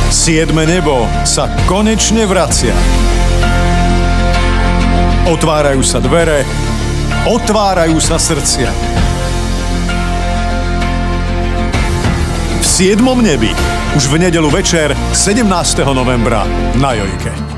Siedme nebo sa konečne vracia. Otvárajú sa dvere, otvárajú sa srdcia. V siedmom nebi už v nedeľu večer 17. novembra na Jojke.